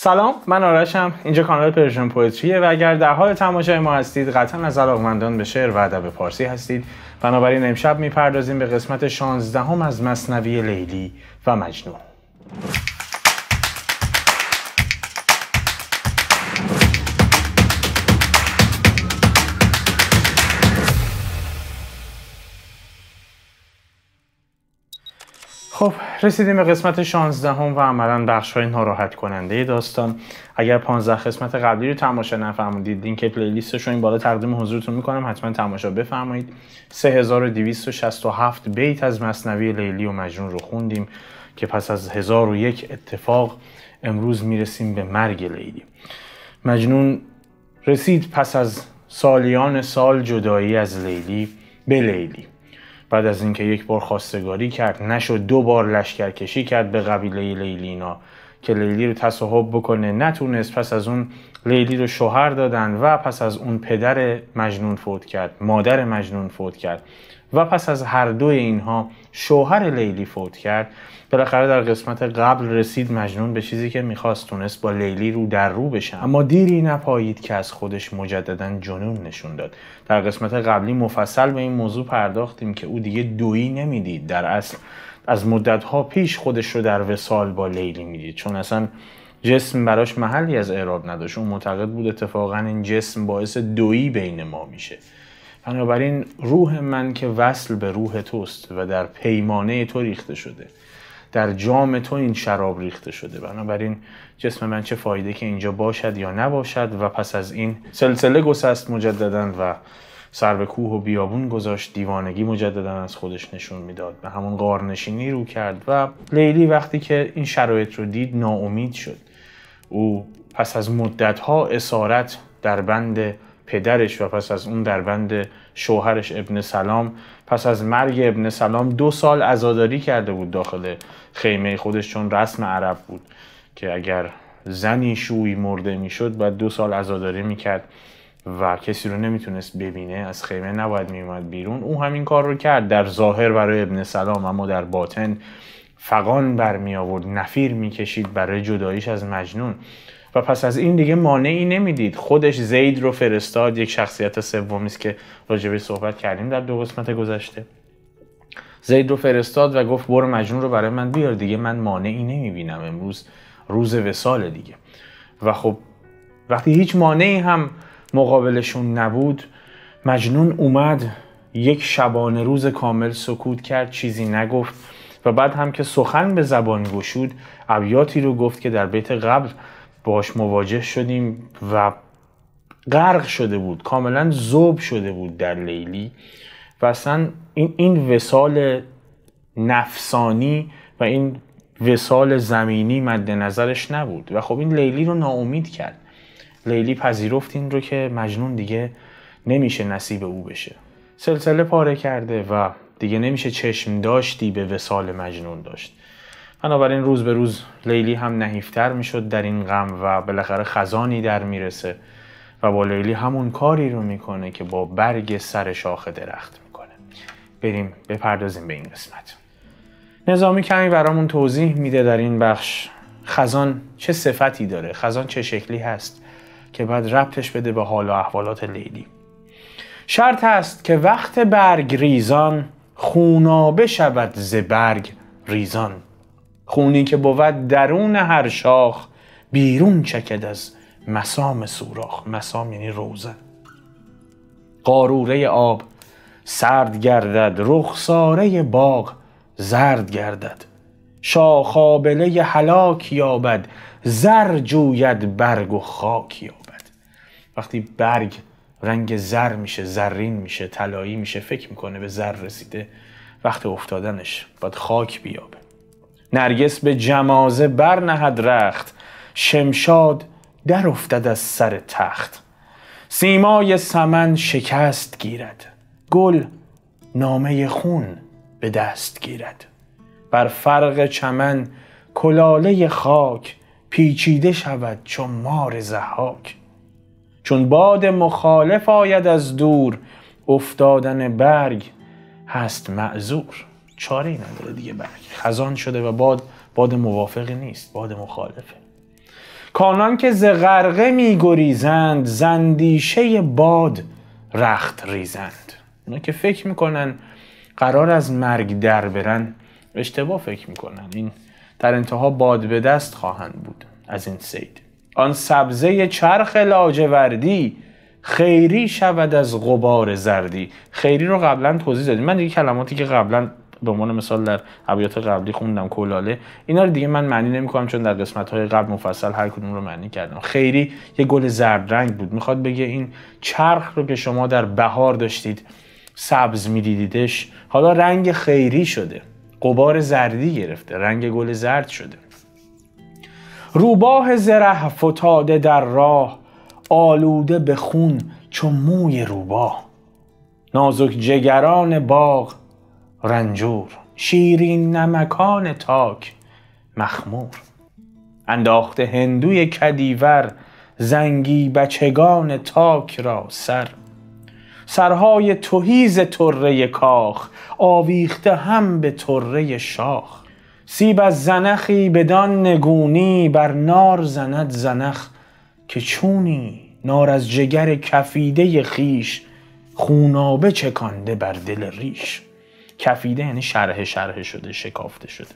سلام، من آرشم. اینجا کانال پرژن پوئتریه و اگر در حال تماشای ما هستید قطعا از علاقه‌مندان به شعر و ادب فارسی هستید. بنابراین امشب میپردازیم به قسمت 16 از مثنوی لیلی و مجنون. خب رسیدیم به قسمت 16 و عملاً بخش‌های ناراحت کننده داستان. اگر 15 قسمت قبلی رو تماشا نفرمودید، لینک پلیلیستش رو این بالا تقدیم حضورتون میکنم، حتما تماشا بفرمایید. 3267 بیت از مثنوی لیلی و مجنون رو خوندیم که پس از 1001 اتفاق امروز میرسیم به مرگ لیلی. مجنون رسید پس از سالیان سال جدایی از لیلی به لیلی. بعد از اینکه یک بار خواستگاری کرد نشد، 2 بار لشکرکشی کرد به قبیله لیلینا که لیلی رو تصاحب بکنه، نتونست. پس از اون لیلی رو شوهر دادن و پس از اون پدر مجنون فوت کرد، مادر مجنون فوت کرد و پس از هر دوی اینها شوهر لیلی فوت کرد. بالاخره در قسمت قبل رسید مجنون به چیزی که میخواست، تونست با لیلی رو در رو بشه، اما دیری نپایید که از خودش مجددا جنون نشون داد. در قسمت قبلی مفصل به این موضوع پرداختیم که او دیگه دویی نمیدید، در اصل از مدتها پیش خودش رو در وصال با لیلی میدید، چون اصلا جسم براش محلی از اعراب نداشت. اون معتقد بود اتفاقا این جسم باعث دویی بین ما میشه. بنابراین روح من که وصل به روح توست و در پیمانه تو ریخته شده، در جام تو این شراب ریخته شده، بنابراین جسم من چه فایده که اینجا باشد یا نباشد. و پس از این سلسله گسست مجدداً و سر به کوه و بیابون گذاشت، دیوانگی مجدداً از خودش نشون میداد، به همون غارنشینی رو کرد. و لیلی وقتی که این شرایط رو دید ناامید شد. او پس از مدتها اسارت در بند پدرش و پس از اون در بند شوهرش ابن سلام، پس از مرگ ابن سلام 2 سال عزاداری کرده بود داخل خیمه خودش، چون رسم عرب بود که اگر زنی شوی مرده میشد باید 2 سال عزاداری میکرد و کسی رو نمیتونست ببینه، از خیمه نباید میومد بیرون. او همین کار رو کرد در ظاهر برای ابن سلام، اما در باطن فغان برمی آورد، نفیر میکشید برای جداییش از مجنون. و پس از این دیگه مانعی نمیدید، خودش زید رو فرستاد، یک شخصیت سومی است که راجبش صحبت کردیم در 2 قسمت گذشته. زید رو فرستاد و گفت برو مجنون رو برای من بیار، دیگه من مانعی نمیبینم، امروز روز وصال دیگه. و خب وقتی هیچ مانعی هم مقابلشون نبود، مجنون اومد یک شبانه روز کامل سکوت کرد، چیزی نگفت و بعد هم که سخن به زبان گشود ابیاتی رو گفت که در بیت قبل باش مواجه شدیم و غرق شده بود، کاملا ذوب شده بود در لیلی. و اصلا این وصال نفسانی و این وصال زمینی مد نظرش نبود و خب این لیلی رو ناامید کرد. لیلی پذیرفت این رو که مجنون دیگه نمیشه نصیب او بشه، سلسله پاره کرده و دیگه نمیشه چشم داشتی به وصال مجنون داشت. بنابراین روز به روز لیلی هم نحیفتر میشد در این غم و بالاخره خزانی در میرسه و با لیلی همون کاری رو میکنه که با برگ سر شاخ درخت میکنه. بریم بپردازیم به این قسمت. نظامی کمی برامون توضیح میده در این بخش خزان چه صفتی داره، خزان چه شکلی هست که بعد ربطش بده به حال و احوالات لیلی. شرط است که وقت برگ ریزان، خونابه شود ز برگ ریزان. خونی که بود درون هر شاخ، بیرون چکد از مسام سوراخ. مسام یعنی روزن. قاروره آب سرد گردد، رخساره باغ زرد گردد. شاخ آبله هلاک یابد، زر جوید برگ و خاک یابد. وقتی برگ رنگ زر میشه، زرین میشه، طلایی میشه، فکر میکنه به زر رسیده، وقت افتادنش باید خاک بیابه. نرگس به جمازه بر نهد رخت، شمشاد در افتد از سر تخت. سیمای سمن شکست گیرد، گل نامه خون به دست گیرد. بر فرق چمن کلاله خاک، پیچیده شود چون مار ضحاک. چون باد مخالف آید از دور، افتادن برگ هست معذور. چاره‌ای نداره دیگه، برگ خزان شده و باد موافقی نیست، باد مخالفه. کانان که ز غرقه می گریزند، زندیشه باد رخت ریزند. اونا که فکر میکنن قرار از مرگ در برن اشتباه فکر میکنن. این در انتها باد به دست خواهند بود از این صید. آن سبزه چرخ لاجوردی، خیری شود از غبار زردی. خیری رو قبلا توضیح دادیم. من دیگه کلماتی که قبلا به عنوان مثال در ابیات قبلی خوندم، کلاله، اینا رو دیگه من معنی نمی‌کنم چون در قسمت‌های قبل مفصل هر کدوم رو معنی کردم. خیری یه گل زرد رنگ بود. میخواد بگه این چرخ رو که شما در بهار داشتید سبز می‌دیدیدش، حالا رنگ خیری شده، غبار زردی گرفته، رنگ گل زرد شده. روباه زره فتاده در راه، آلوده به خون چون موی روباه. نازک جگران باغ رنجور، شیرین نمکان تاک مخمور. انداخته هندوی کدیور، زنگی بچگان تاک را سر. سرهای تهیز طره کاخ، آویخته هم به طره شاخ. سیب از زنخی بدان نگونی، بر نار زند زنخ که چونی. نار از جگر کفیده خیش، خونابه چکانده بر دل ریش. کفیده یعنی شرح شده، شکافته شده.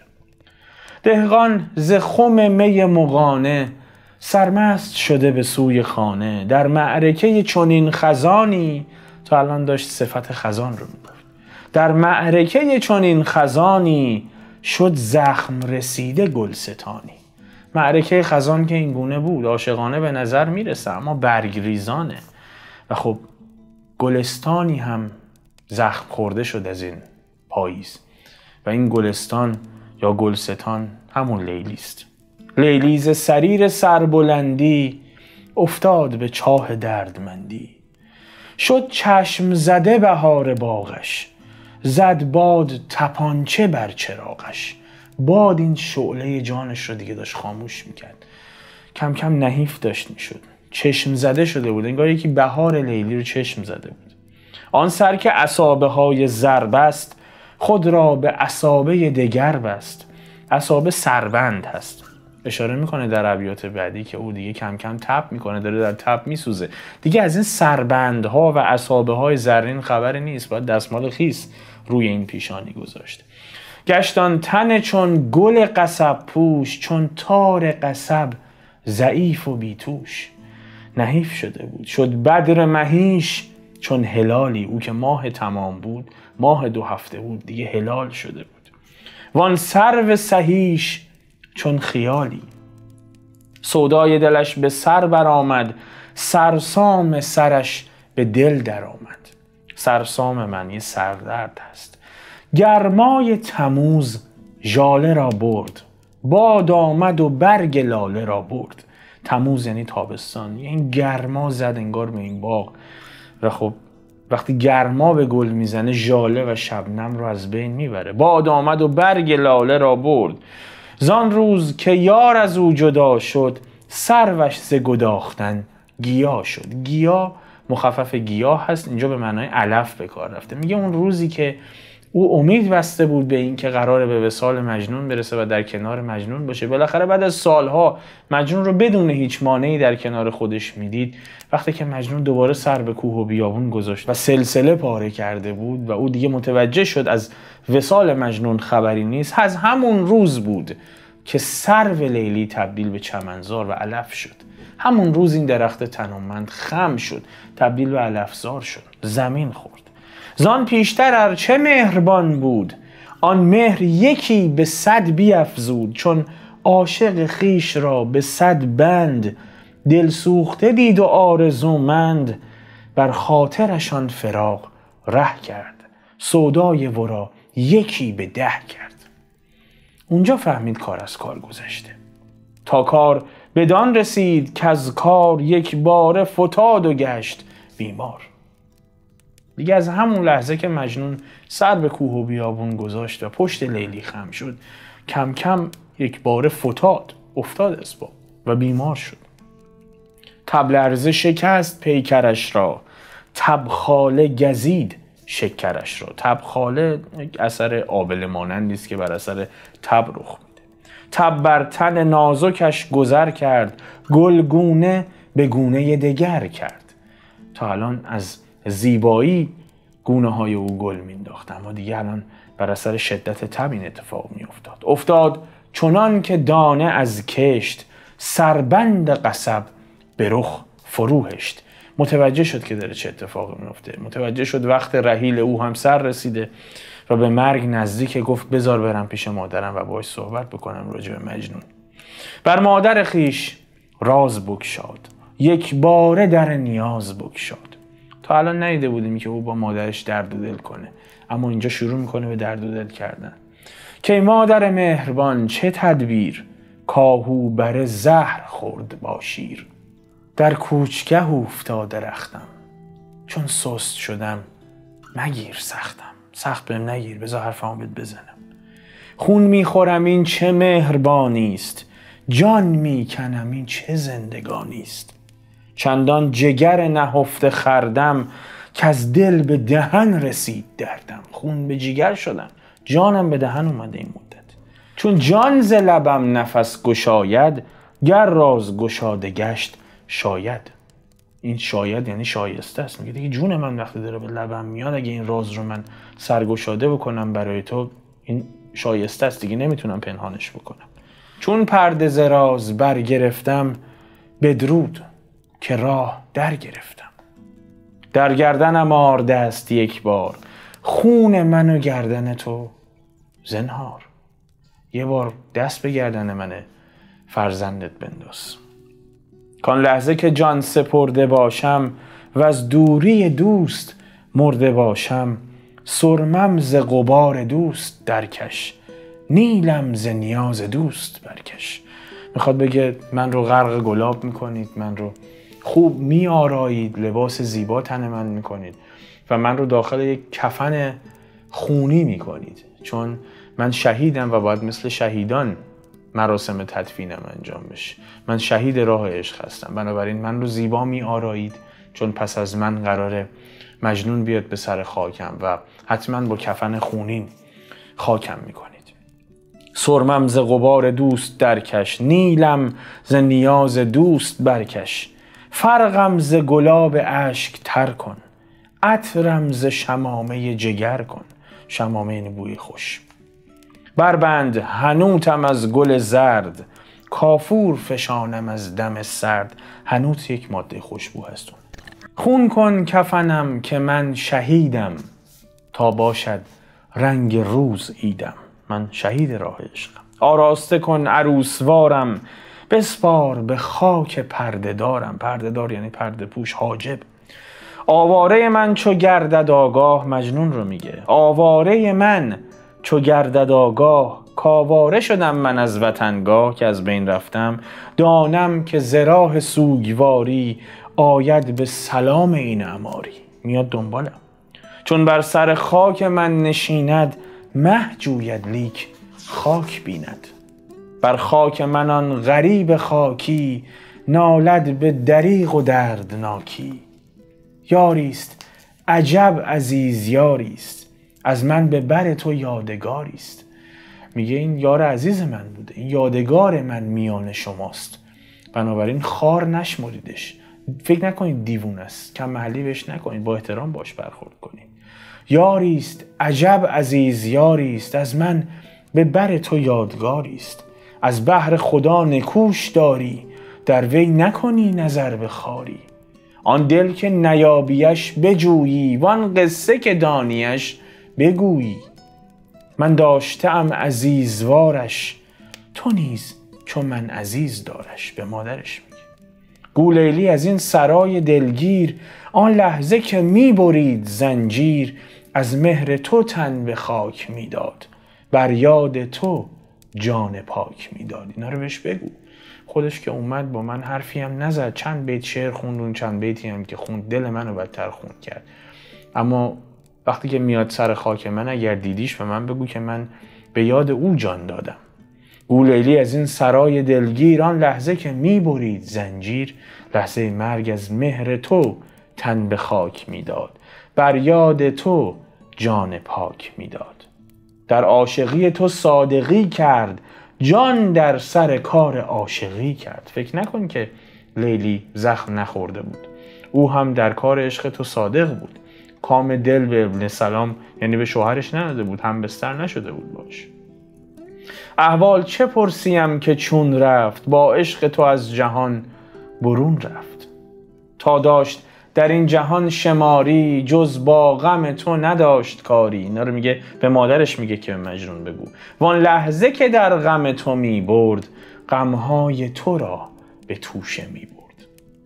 دهقان ز خم می مغانه، سرمست شده به سوی خانه. در معرکه چنین خزانی، تا الان داشت صفت خزان رو میگفت. در معرکه چنین خزانی، شد زخم رسیده گلستانی. معرکه خزان که این گونه بود، عاشقانه به نظر میرسه اما برگریزانه و خب گلستانی هم زخم خورده شد از این پاییز و این گلستان یا گلستان همون لیلی است. لیلی ز سریر سربلندی، افتاد به چاه دردمندی. شد چشم زده بهار باغش، زد باد تپانچه بر چراغش. باد این شعله جانش رو دیگه داشت خاموش میکرد، کم کم نحیف داشت میشد، چشم زده شده بود، انگار یکی بهار لیلی رو چشم زده بود. آن سر که عصابه های زر بست، خود را به عصابه دگر بست. عصابه سربند هست، اشاره میکنه در ابیات بعدی که او دیگه کم کم تب میکنه، داره در تب میسوزه دیگه. از این سربندها و عصابه های زرین خبری نیست، باید دستمال خیس روی این پیشانی گذاشته. گشتان تن چون گل قصب پوش، چون تار قصب ضعیف و بیتوش. نحیف شده بود، شد بدر مهیش چون هلالی. او که ماه تمام بود، ماه 2 هفته بود، دیگه هلال شده بود. وان سرو سهیش چون خیالی، سودای دلش به سر برآمد. سرسام سرش به دل در آمد. سرسام معنی سردرد هست. گرمای تموز ژاله را برد، باد آمد و برگ لاله را برد. تموز یعنی تابستان. این گرما زد انگار به این باغ و خب وقتی گرما به گل میزنه، ژاله و شبنم رو از بین میبره. باد آمد و برگ لاله را برد. زان روز که یار از او جدا شد، سروش ز گداختن گیا شد. گیا مخفف گیاه هست، اینجا به معنای علف به کار رفته. میگه اون روزی که او امید بسته بود به این که قراره به وصال مجنون برسه و در کنار مجنون باشه، بالاخره بعد از سالها مجنون رو بدون هیچ مانعی در کنار خودش میدید. وقتی که مجنون دوباره سر به کوه و بیابون گذاشت و سلسله پاره کرده بود و او دیگه متوجه شد از وصال مجنون خبری نیست، از همون روز بود که سرو لیلی تبدیل به چمنزار و علف شد. همون روز این درخت تنومند خم شد، تبدیل به علفزار شد، زمین خورد. زان پیشتر ارچه مهربان بود، آن مهر یکی به 100 بیفزود. چون عاشق خیش را به 100 بند، دل سوخته دید و آرزومند. بر خاطرشان فراق ره کرد، سودای ورا یکی به 10 کرد. اونجا فهمید کار از کار گذشته. تا کار بدان رسید که از کار، یک باره فتاد و گشت بیمار. دیگه از همون لحظه که مجنون سر به کوه و بیابون گذاشت و پشت لیلی خم شد، کم کم یک باره فتاد، افتاد از پا و بیمار شد. تب لرزه شکست پیکرش را، تبخاله گزید شکرش را. تبخاله یک اثر آبله مانندی است که بر اثر تب رخ میده. تب بر تن نازکش گذر کرد، گلگونه به گونه دگر کرد. تا الان از زیبایی گونه های او گل مینداخت، اما دیگه الان بر اثر شدت تب این اتفاق افتاد چنان که دانه از کشت، سربند قصب به رخ فروهشت. متوجه شد که داره چه اتفاقی میفته، متوجه شد وقت رحیل او هم سر رسیده و به مرگ نزدیک. گفت بذار برم پیش مادرم و باهاش صحبت بکنم راجع به مجنون. بر مادر خیش راز بگشاد، یک باره در نیاز بگشاد. تا الان ندیده بودیم که او با مادرش درد و دل کنه، اما اینجا شروع میکنه به درد و دل کردن. که مادر مهربان چه تدبیر، کاهو بر زهر خورد با شیر. در کوچگه افتاده رختم، چون سست شدم مگیر سختم. سخت بهم نگیر، بذار حرفمو بهت بزنم. خون میخورم این چه مهربانیست، جان میکنم این چه زندگانیست. چندان جگر نهفته خردم، که از دل به دهن رسید دردم. خون به جگر شدم، جانم به دهن اومده این مدت. چون جان ز لبم نفس گشاید، گر راز گشاده گشت شاید. این شاید یعنی شایسته است. میگه دیگه جون من وقتی داره به لبم میاد، اگه این راز رو من سرگشاده بکنم برای تو، این شایسته است دیگه، نمیتونم پنهانش بکنم. چون پرده ز راز برگرفتم، بدرود که راه در گرفتم. در گردنم آر دست یک بار، خون من و گردن تو زنهار. یه بار دست به گردن منه فرزندت بنداز. کان لحظه که جان سپرده باشم، و از دوری دوست مرده باشم. سرمم ز غبار دوست درکش، نیلم ز نیاز دوست برکش. میخواد بگه من رو غرق گلاب میکنید، من رو خوب میآرایید، لباس زیبا تن من میکنید و من رو داخل یک کفن خونی میکنید، چون من شهیدم و باید مثل شهیدان مراسم تدفینم انجام بشه. من شهید راه عشق هستم، بنابراین من رو زیبا میآرایید، چون پس از من قراره مجنون بیاد به سر خاکم و حتما با کفن خونین خاکم میکنید. سرمم ز غبار دوست درکش، نیلم ز نیاز دوست برکش. فرقم ز گلاب اشک تر کن، عطرم ز شمامه جگر کن. شمامه یعنی بوی خوش. بربند حنوتم از گل زرد، کافور فشانم از دم سرد. حنوت یک ماده خوشبو هست. خون کن کفنم که من شهیدم، تا باشد رنگ روز عیدم. من شهید راه عشقم. آراسته کن عروسوارم، بسپار به خاک پرده دارم. پرده دار یعنی پرده پوش، حاجب. آواره من چو گردد آگاه، مجنون رو میگه. آواره من چو گردد آگاه، کاواره شدم من از وطنگاه. که از بین رفتم دانم که ز راه سوگواری، آید به سلام این عماری. میاد دنبالم. چون بر سر خاک من نشیند، مه جوید لیک خاک بیند. بر خاک من آن غریب خاکی، نالد به دریغ و دردناکی. یاریست عجب عزیز یاریست، از من به بر تو یادگاریست. میگه این یار عزیز من بوده، این یادگار من میان شماست، بنابراین خار نشمریدش. فکر نکنید دیوونه است، کم محلی بهش نکنید، با احترام باش برخورد کنید. یاریست عجب عزیز یاریست، از من به بر تو یادگاریست. از بهر خدا نکوش داری، در وی نکنی نظر به خاری. آن دل که نیابیش بجویی، وان قصه که دانیش بگویی. من داشتم عزیزوارش، تو نیز چون من عزیز دارش. به مادرش میگه. گو لیلی از این سرای دلگیر، آن لحظه که میبرید زنجیر. از مهر تو تن به خاک میداد، بر یاد تو جان پاک میداد. اینا رو بهش بگو. خودش که اومد با من حرفی هم نزد، چند بیت شعر خوندون، چند بیتی هم که خوند دل منو بدتر خوند کرد. اما وقتی که میاد سر خاک من، اگر دیدیش به من بگو که من به یاد او جان دادم. گو لیلی از این سرای دلگیر، آن لحظه که میبرید زنجیر. لحظه مرگ از مهر تو تن به خاک میداد، بر یاد تو جان پاک میداد. در عاشقی تو صادقی کرد، جان در سر کار عاشقی کرد. فکر نکن که لیلی زخم نخورده بود. او هم در کار عشق تو صادق بود. کام دل به ابن سلام یعنی به شوهرش نداده بود، هم بستر نشده بود باش. احوال چه پرسیم که چون رفت، با عشق تو از جهان برون رفت. تا داشت در این جهان شماری، جز با غم تو نداشت کاری. اینا رو میگه به مادرش، میگه که به مجنون بگو. وان لحظه که در غم تو می برد، غمهای تو را به توشه می برد.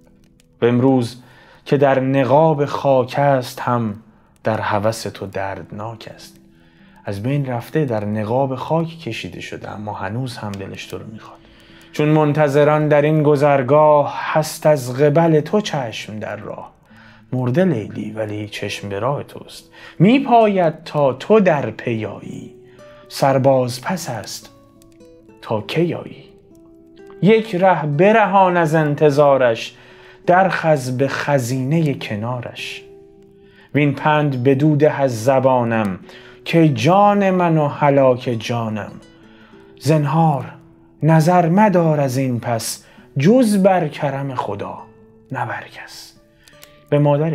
و امروز که در نقاب خاک است، هم در هوس تو دردناک است. از بین رفته، در نقاب خاک کشیده شده، اما هنوز هم دلش تو رو میخواد. چون منتظران در این گذرگاه، هست از قبل تو چشم در راه. مرده لیلی ولی چشم به راه توست، میپاید تا تو در پیایی. سرباز پس است تا کیایی. یک ره برهان از انتظارش، درخز به خزینه کنارش. وین پند بدوده از زبانم، که جان من و هلاک جانم. زنهار نظر مدار از این پس، جز بر کرم خدا نه بر کس. به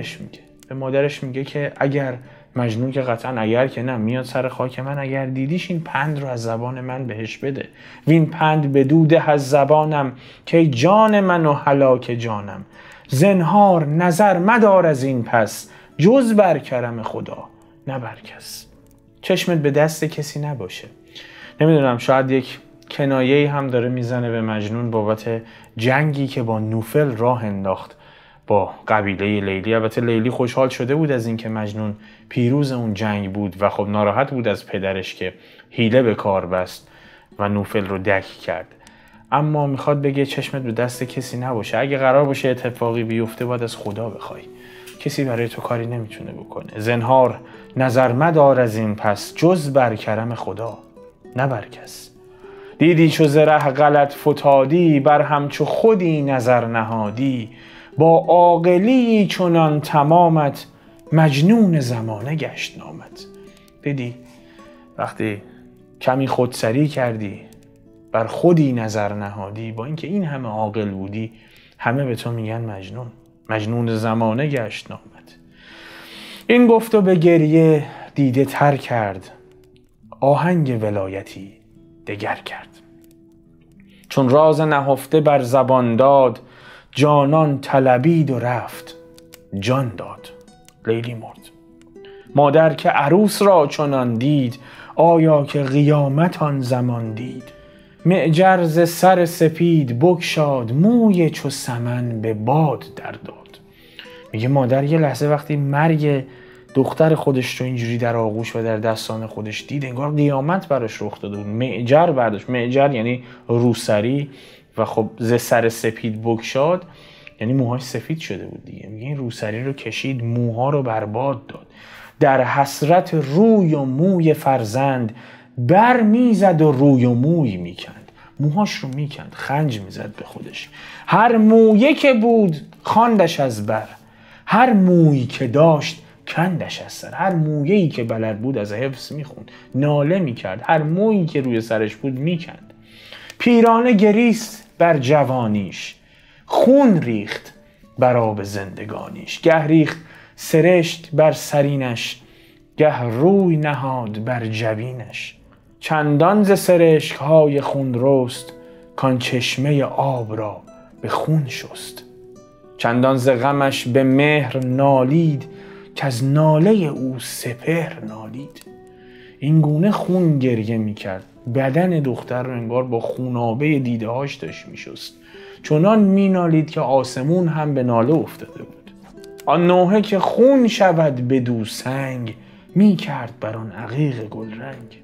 مادرش میگه که اگر مجنون، که قطعا اگر که نه، میاد سر خاک من، اگر دیدیش این پند رو از زبان من بهش بده. وین پند بدوده از زبانم، که جان من و هلاک جانم. زنهار نظر مدار از این پس، جز بر کرم خدا نه بر کس. چشمت به دست کسی نباشه. نمیدونم، شاید یک کنایه‌ای هم داره میزنه به مجنون بابت جنگی که با نوفل راه انداخت با قبیله لیلی. البته لیلی خوشحال شده بود از اینکه مجنون پیروز اون جنگ بود و خب ناراحت بود از پدرش که حیله به کار بست و نوفل رو دک کرد. اما میخواد بگه چشمت به دست کسی نباشه. اگه قرار باشه اتفاقی بیفته، باید از خدا بخوای. کسی برای تو کاری نمیتونه بکنه. زنهار نظر مدار از این پس، جز بر کرم خدا نه بر کس. دیدی چو ز ره غلط فتادی، بر همچو خودی نظر نهادی. با عاقلی چنان تمامت، مجنون زمانه گشت نامت. دیدی وقتی کمی خودسری کردی، بر خودی نظر نهادی، با اینکه این همه عاقل بودی، همه به تو میگن مجنون زمانه گشت نامت. این گفت و به گریه دیده تر کرد، آهنگ ولایتی دگر کرد. چون راز نهفته بر زبان داد، جانان طلبید و رفت جان داد. لیلی مرد. مادر که عروس را چنان دید، آیا که قیامت آن زمان دید. معجر ز سر سپید بگشاد، موی چو سمن به باد در داد. میگه مادر یه لحظه وقتی مرگ دختر خودش رو اینجوری در آغوش و در دستان خودش دید، انگار قیامت براش رخ داده بود. معجر برداشت. معجر یعنی روسری و خب ز سر سپید بگشاد یعنی موهاش سفید شده بود دیگه. میگه این روسری رو کشید، موها رو برباد داد. در حسرت روی و موی فرزند، بر میزد و روی و موی میکند. موهاش رو میکند، خنج میزد به خودش. هر مویه که بود خواندش از بر، هر مویی که داشت کندش از سر. هر مویه‌ای که بلد بود از حفظ میخوند، ناله میکرد. هر مویی که روی سرش بود میکند. پیرانه گریست بر جوانیش، خون ریخت بر آب زندگانیش. گه ریخت سرشت بر سرینش، گه روی نهاد بر جبینش. چندان ز سرشک‌های خون رست، کان چشمه آب را به خون شست. چندان ز غمش به مهر نالید، که از ناله او سپهر نالید. این گونه خون گریه میکرد. بدن دختر رو انگار با خونابه دیده هاش داشت میشست. چنان مینالید که آسمون هم به ناله افتاده بود. آن نوحه که خون شود بدو سنگ، میکرد بر آن عقیق گل رنگ.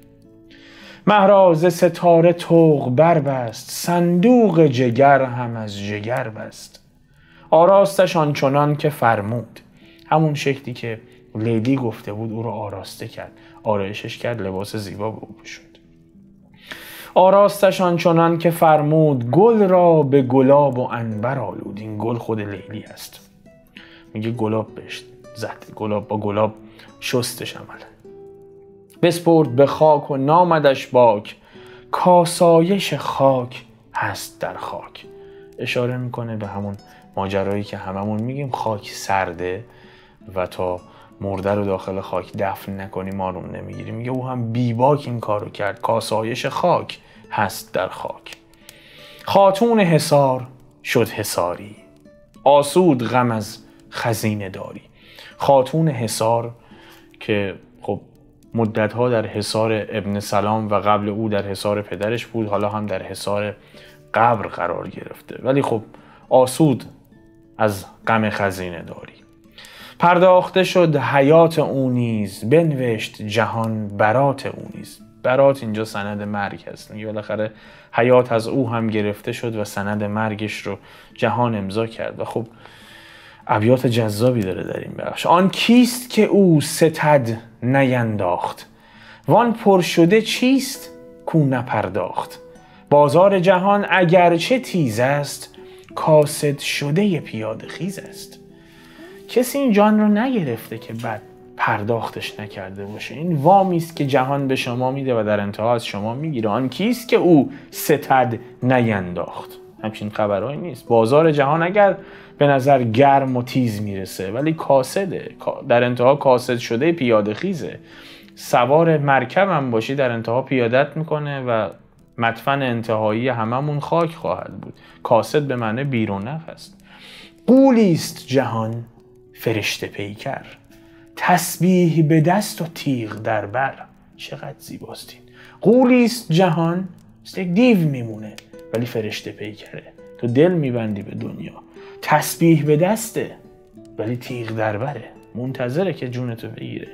مهراز ستاره طوق بربست، صندوق جگر هم از جگر بست. آراستش آنچنان که فرمود. همون شکلی که لیلی گفته بود او رو آراسته کرد، آرایشش کرد، لباس زیبا به او پوشوند. آراستش آنچنان که فرمود، گل را به گلاب و عنبر آلود. این گل خود لیلی است. میگه گلاب بهش زد، گلاب با گلاب شستش عملا. بسپرد به خاک و نامدش باک، کاسایش خاک هست در خاک. اشاره میکنه به همون ماجرایی که هممون میگیم خاک سرده و تا مرده رو داخل خاک دفن نکنیم آروم نمیگیریم. میگه او هم بیباک این کارو کرد. کاسایش خاک هست در خاک. خاتون حصار شد حصاری، آسود غم از خزینه داری. خاتون حصار که خب مدتها در حصار ابن سلام و قبل او در حصار پدرش بود، حالا هم در حصار قبر قرار گرفته، ولی خب آسود از غم خزینه داری. پرداخته شد حیات او نیز، بنوشت جهان برات او نیز. برات اینجا سند مرگ هست، میگه بالاخره حیات از او هم گرفته شد و سند مرگش رو جهان امضا کرد. و خب ابیات جذابی داره در این بخش. آن کیست که او ستد نینداخت، وان پر شده چیست کو نپرداخت. بازار جهان اگرچه تیز است، کاسد شده پیاده خیز است. کسی این جان رو نگرفته که بعد پرداختش نکرده باشه. این وامی است که جهان به شما میده و در انتها از شما میگیره. آن کیست که او ستد نینداخت. همچین خبرهایی نیست. بازار جهان اگر به نظر گرم و تیز میرسه ولی کاسده، در انتها کاسد شده پیاده خیزه. سوار مرکب هم باشی در انتها پیادت میکنه و مدفن انتهایی هممون خاک خواهد بود. کاسد به معنی بیرون نف است. غولیست جهان فرشته پیکر، تسبیح به دست و تیغ در بر. چقدر زیباست این. غولیست جهان، مثل یک دیو میمونه ولی فرشته پیکره. تو دل میبندی به دنیا، تسبیح به دسته ولی تیغ در بره، منتظره که جونتو بگیره.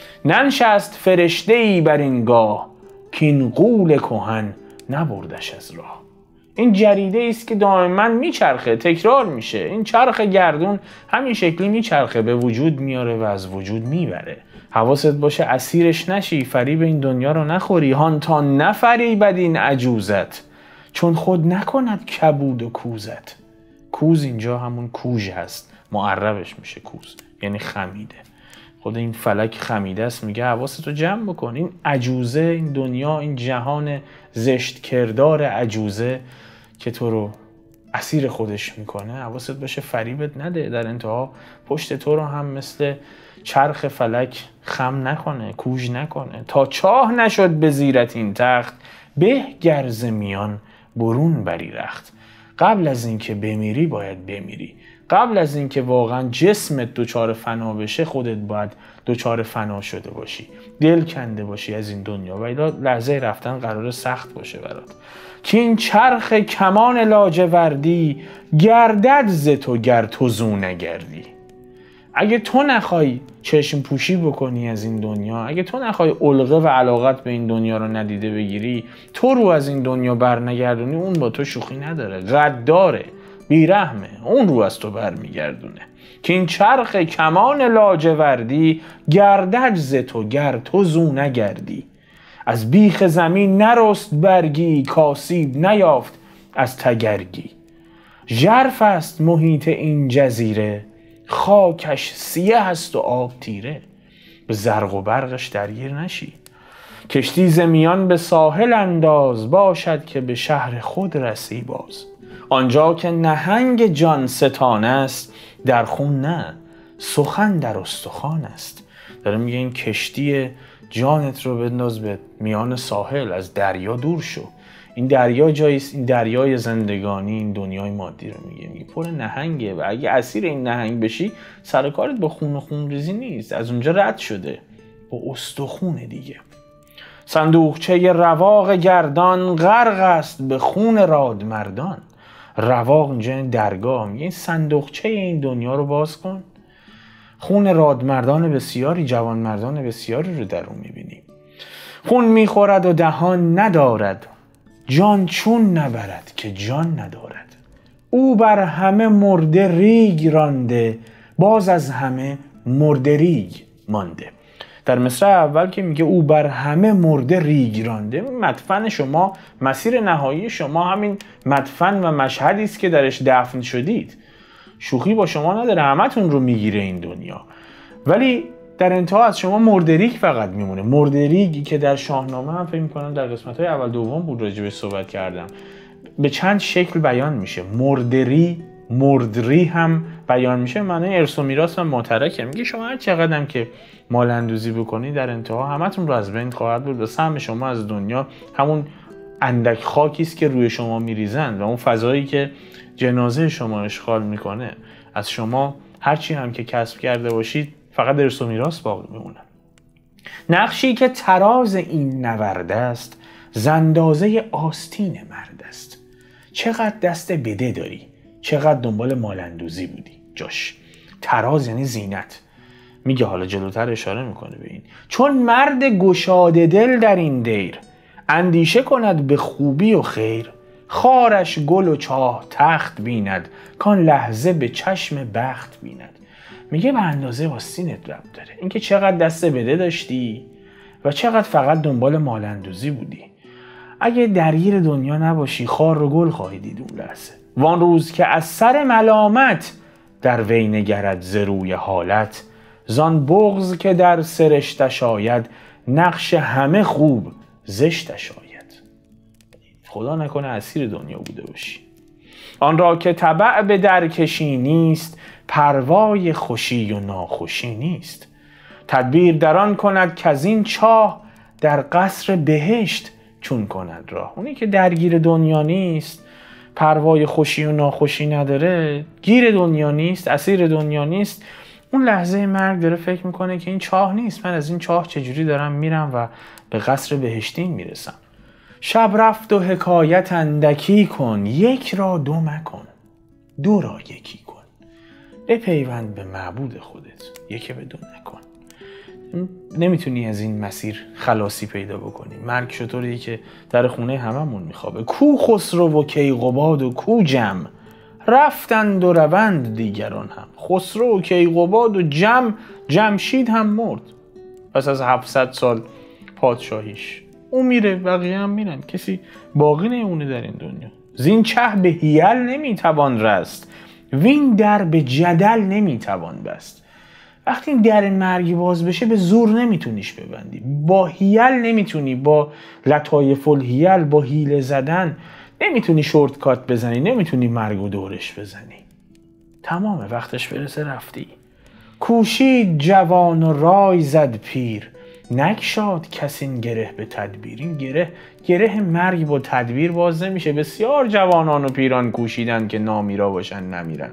ننشست فرشته ای بر این گاه، که این غول کهن نبردش از راه. این جریده است که دائما میچرخه، تکرار میشه. این چرخ گردون همین شکلی میچرخه، به وجود میاره و از وجود میبره. حواست باشه اسیرش نشی، فریب این دنیا رو نخوری. هان تا نفریبد این عجوزت، چون خود نکند کبود و کوزت. کوز اینجا همون کوژ هست، معربش میشه کوز، یعنی خمیده. خود این فلک خمیده است. میگه حواستو جمع بکن. این عجوزه، این دنیا، این جهان زشت کردار عجوزه که تو رو اسیر خودش میکنه، حواست باشه فریبت نده. در انتها پشت تو رو هم مثل چرخ فلک خم نکنه، کوژ نکنه. تا چاه نشد به زیرت این تخت، به گرز میان برون بری رخت. قبل از اینکه بمیری باید بمیری. قبل از اینکه واقعا جسمت دچار فنا بشه خودت باید دچار فنا شده باشی، دل کنده باشی از این دنیا و الا لحظه رفتن قرار سخت باشه برات. که این چرخ کمان لاجوردی، گردد ز تو گر تو زو نگردی. اگه تو نخوای چشم پوشی بکنی از این دنیا، اگه تو نخوای علقه و علاقت به این دنیا رو ندیده بگیری، تو رو از این دنیا بر نگردونی، اون با تو شوخی نداره، غداره، بیرحمه، اون رو از تو بر میگردونه. که این چرخ کمان لاجوردی، گردد ز تو گر تو زو نگردی. از بیخ زمین نرست برگی، کاسیب نیافت از تگرگی. ژرف است محیط این جزیره، خاکش سیه است و آب تیره. به زرق و برقش درگیر نشی. کشتی ز میان به ساحل انداز، باشد که به شهر خود رسی باز. آنجا که نهنگ جان ستان است، در خون نه سخن در استخوان است. داره میگه این کشتی جانت رو بنداز به میان ساحل، از دریا دور شو. این دریا جاییست، این دریای زندگانی، این دنیای مادی رو میگه پر نهنگه و اگه اسیر این نهنگ بشی سر کارت با خون و خون ریزی نیست، از اونجا رد شده، با استخونه دیگه. صندوقچه رواق گردان، غرق است به خون رادمردان. رواق اینجا درگاه، میگه این صندوقچه این دنیا رو باز کن، خون رادمردان بسیاری، جوانمردان بسیاری رو در اون میبینی. خون میخورد و دهان ندارد، جان چون نبرد که جان ندارد. او بر همه مرده ریگ رانده، باز از همه مرده ریگ مانده. در مصرع اول که میگه او بر همه مرده ریگ رانده، مدفن شما، مسیر نهایی شما همین مدفن و مشهدی است که درش دفن شدید. شوخی با شما نداره، همتون رو میگیره این دنیا. ولی در انتها از شما مردریگ فقط میمونه. مردریگی که در شاهنامه هم فکر میکنم در قسمت‌های اول دوم بود راجع به صحبت کردم، به چند شکل بیان میشه. مردری هم بیان میشه، معنی ارث و میراث هم مترکه. میگه شما هر چقدر هم که مال اندوزی بکنی در انتها همتون رو از بین خواهد برد و سهم شما از دنیا همون اندک خاکی است که روی شما میریزند و اون فضایی که جنازه شما اشغال میکنه. از شما هرچی هم که کسب کرده باشید فقط ارث و میراث باقی میمونه. نقشی که تراز این نورد است، زندازه آستین مرد است. چقدر دست بده داری، چقدر دنبال مالندوزی بودی. جاش تراز یعنی زینت. میگه حالا جلوتر اشاره میکنه به این، چون مرد گشاده دل در این دیر، اندیشه کند به خوبی و خیر. خارش گل و چاه تخت بیند، کان لحظه به چشم بخت بیند. میگه به اندازه آستینت ربط داره، اینکه چقدر دست بده داشتی و چقدر فقط دنبال مالندوزی بودی. اگه درگیر دنیا نباشی خار و گل خواهی دید اون لحظه. وان روز که از سر ملامت در وی نگرد ز روی حالت، زان بغض که در سرشتش آید، نقش همه خوب زشتش آید. خدا نکنه اسیر دنیا بوده باشی. آن را که طبع به درکشی نیست، پروای خوشی و ناخوشی نیست. تدبیر در آن کند که از این چاه، در قصر بهشت چون کند راه. اونی که درگیر دنیا نیست، پروای خوشی و ناخوشی نداره، گیر دنیا نیست، اسیر دنیا نیست، اون لحظه مرگ داره فکر میکنه که این چاه نیست، من از این چاه چجوری دارم میرم و به قصر بهشتین میرسم. شب رفت و حکایت اندکی کن، یک را دو مکن، دو را یکی کن. بپیوند به معبود خودت، یکی به دو نکن. نمیتونی از این مسیر خلاصی پیدا بکنی. مرگ شطوری که در خونه هممون میخوابه. کو خسرو و کیقباد و کو جم، رفتند و روند دیگران هم. خسرو و کیقباد و جمشید هم مرد پس از 700 سال پادشاهیش. اون میره، بقیه هم میرن، کسی باقی نمونه در این دنیا. زین چه به حیل نمیتوان رست، وین در به جدل نمیتوان بست. وقتی این در مرگی باز بشه به زور نمیتونیش ببندی، با حیل نمیتونی، با لطایف الحیل، با حیله زدن نمیتونی شورت کات بزنی، نمیتونی مرگو دورش بزنی. تمامه، وقتش برسه رفتی. کوشید جوان و رای زد پیر، نگشاد کسی این گره به تدبیر. این گره مرگ با تدبیر باز نمیشه. بسیار جوانان و پیران کوشیدن که نامیرا باشن نمیرن.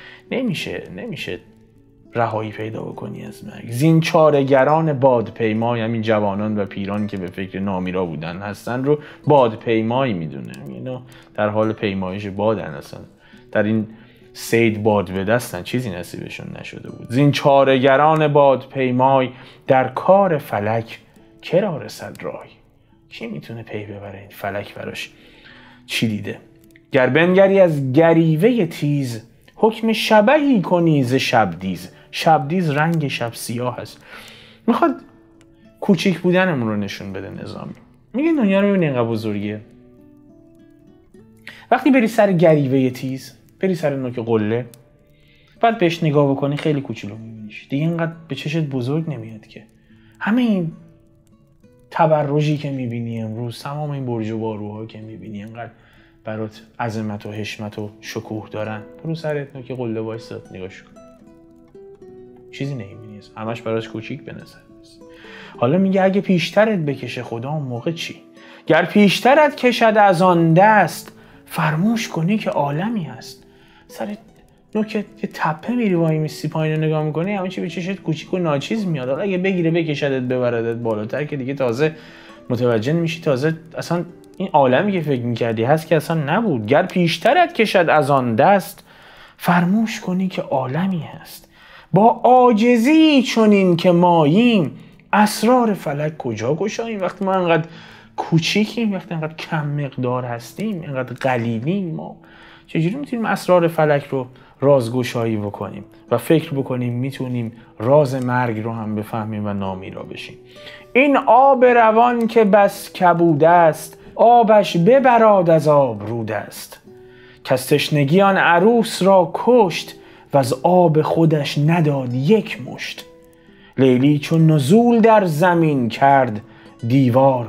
نمیشه رهایی پیدا بکنی از مرگ. زین چاره‌گران بادپیمای، همین جوانان و پیران که به فکر نامیرا بودن هستن رو بادپیمایی میدونه. اینو در حال پیمایش بادن، اصلا در این صید باد به دستن، چیزی نصیبشون نشده بود. زین چاره‌گران بادپیمای، در کار فلک کرا رسد رای. کی میتونه پی ببره این فلک براش چی دیده؟ گر بنگری از گریوه تیز، حکم شبهی کنی ز شبدیز. شبدیز رنگ شب سیاه هست. میخواد کوچیک بودنمون رو نشون بده نظامی. میگه دنیا رو ببین اینقدر بزرگیه. وقتی بری سر گریوه تیز، بری سر نوک قله، بعد بهش نگاه بکنی خیلی کوچولو میبینیش. دیگه اینقدر به چشت بزرگ نمیاد که. همه این تبرجی که میبینی امروز، تمام این برج و باروها که میبینی اینقدر برات عظمت و حشمت و شکوه دارن، برو سر نوک قله وایسا نگاهش کن. چیزی نمیبینی، همش براش کوچیک به نظر میاد. حالا میگه اگه پیشترت بکشه خدا، اون موقع چی؟ گر پیشترت کشد از آن دست، فرموش کنی که عالمی هست. سر نوک یه تپه میری وای میستی پایین نگاه میکنی، همه چی به چشت کوچیک و ناچیز میاد. حالا اگه بگیره بکشدت ببردت بالاتر که دیگه تازه متوجه میشی تازه اصلا این عالمی که فکر میکردی هست که اصلا نبود. گر پیشترت کشد از آن دست، فرموش کنی که عالمی هست. با عاجزی چنین که ماییم، اسرار فلک کجا گشاییم. وقتی ما انقدر کوچیکیم، وقتی انقدر کم مقدار هستیم، انقدر قلیلیم، ما چجوری میتونیم اسرار فلک رو رازگشایی بکنیم و فکر بکنیم میتونیم راز مرگ رو هم بفهمیم و نامیرا بشیم. این آب روان که بس کبود است، آبش ببراد از آب رود است. کز تشنگی آن عروس را کشت، و از آب خودش نداد یک مشت. لیلی چون نزول در زمین کرد، دیوار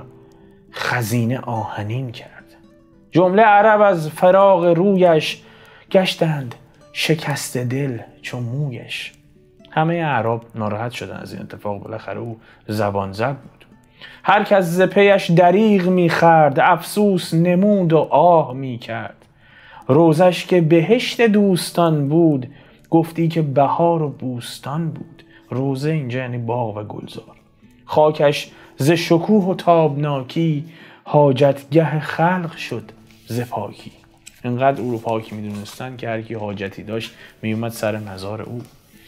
خزینه آهنین کرد. جمله عرب از فراق رویش، گشتند شکست دل چون مویش. همه اعراب ناراحت شدن از این اتفاق، بالاخره او زبان زد بود. هر کس ز پیش دریغ می‌خورد، افسوس نمود و آه می‌کرد. روزش که بهشت دوستان بود، گفتی که بهار و بوستان بود. روزه اینجا یعنی باغ و گلزار. خاکش ز شکوه و تابناکی، حاجتگه خلق شد ز پاکی. اینقدر او رو پاکی میدونستن که هر کی حاجتی داشت میومد سر مزار او.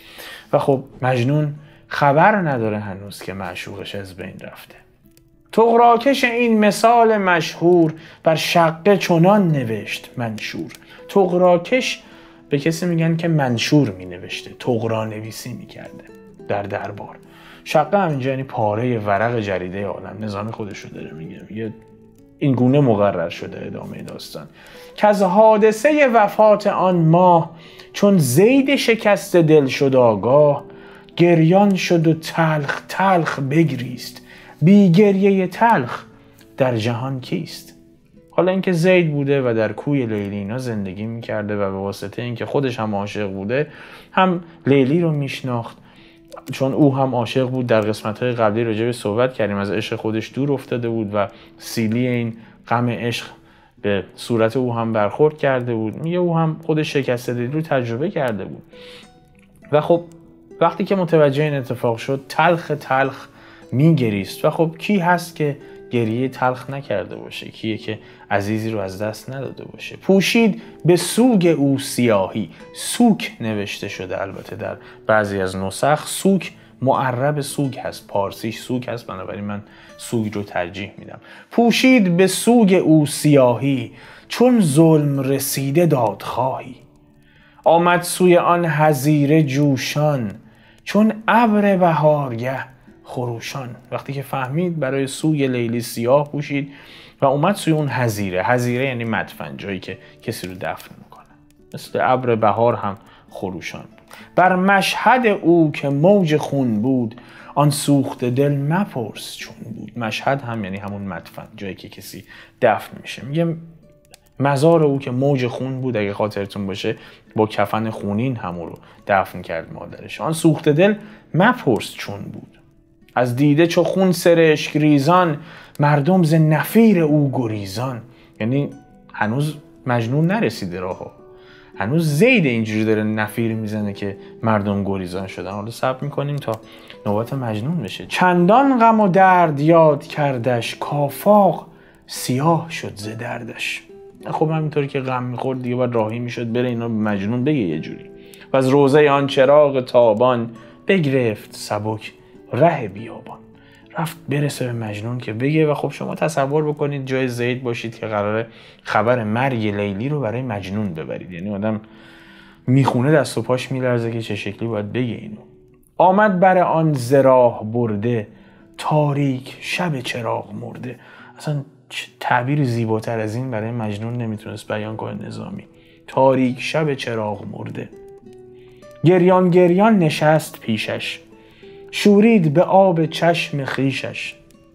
و خب مجنون خبر نداره هنوز که معشوقش از بین رفته. طغراکش این مثال مشهور، بر شقه چنان نوشت منشور. طغراکش به کسی میگن که منشور مینوشته، طغرا نویسی میکرده در دربار. شقه همینجا یعنی پاره ورق جریده عالم، نظام خودش رو داره میگه این گونه مقرر شده ادامه داستان. که از حادثه وفات آن ماه، چون زید شکست دل شد آگاه. گریان شد و تلخ تلخ بگریست، بی گریه تلخ در جهان کیست. حالا اینکه زید بوده و در کوی لیلی اینا زندگی میکرده و به واسطه اینکه خودش هم عاشق بوده هم لیلی رو میشناخت، چون او هم عاشق بود. در قسمت‌های قبلی راجع به صحبت کردیم، از عشق خودش دور افتاده بود و سیلی این غم عشق به صورت او هم برخورد کرده بود. میگه او هم خودش شکست دل رو تجربه کرده بود. و خب وقتی که متوجه این اتفاق شد، تلخ تلخ میگریست. و خب کی هست که گریه تلخ نکرده باشه؟ کیه که عزیزی رو از دست نداده باشه؟ پوشید به سوگ او سیاهی. سوک نوشته شده، البته در بعضی از نسخ سوک معرب سوگ هست، پارسیش سوگ هست، بنابراین من سوگ رو ترجیح میدم. پوشید به سوگ او سیاهی، چون ظلم رسیده دادخواهی. آمد سوی آن حظیره جوشان، چون ابر بهارگه خروشان. وقتی که فهمید برای سوگ لیلی سیاه پوشید و اومد سوی اون حظیره. حظیره یعنی مدفن، جایی که کسی رو دفن میکنه. مثل ابر بهار هم خروشان بود. بر مشهد او که موج خون بود، آن سوخت دل مپرس چون بود. مشهد هم یعنی همون مدفن، جایی که کسی دفن میشه. میگه مزار او که موج خون بود، اگه خاطرتون باشه با کفن خونین همون رو دفن کرد مادرش. آن سوخت دل مپرس چون بود. از دیده چو خون سرشک ریزان، مردم ز نفیر او گریزان. یعنی هنوز مجنون نرسیده راهو، هنوز زید اینجوری داره نفیر میزنه که مردم گریزان شدن. حالا صبر میکنیم تا نوبت مجنون بشه. چندان غم و درد یاد کردش، کافاق سیاه شد ز دردش. خب همینطوری که غم میخورد دیگه باید راهی میشد بره اینا به مجنون بگه یه جوری. و از روزه آن چراغ تابان، بگرفت سبک ره بیابان. رفت برسه به مجنون که بگه. و خب شما تصور بکنید جای زید باشید که قراره خبر مرگ لیلی رو برای مجنون ببرید. یعنی آدم میخونه دست و پاش میلرزه که چه شکلی باید بگه اینو. آمد بر آن زراح برده، تاریک شب چراغ مرده. اصلا تعبیر زیباتر از این برای مجنون نمیتونست بیان کنه نظامی. تاریک شب چراغ مرده. گریان گریان نشست پیشش، شورید به آب چشم خیشش.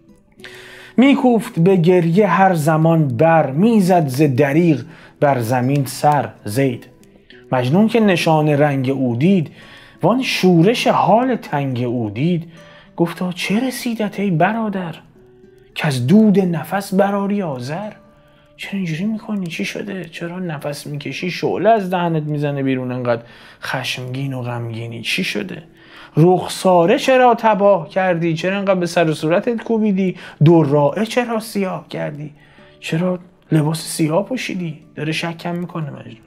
میکوفت به گریه هر زمان بر، میزد ز دریغ بر زمین سر. زید مجنون که نشان رنگ او دید، وان شورش حال تنگ او دید. گفتا چه رسیدت ای برادر، که از دود نفس براری آذر. چرا اینجوری میکنی؟ چی شده؟ چرا نفس میکشی؟ شعله از دهنت میزنه بیرون، انقدر خشمگین و غمگینی. چی شده؟ رخساره چرا تباه کردی؟ چرا انقدر به سر و صورتت کوبیدی؟ دراعه چرا سیاه کردی؟ چرا لباس سیاه پوشیدی؟ داره شکم میکنه مجنون.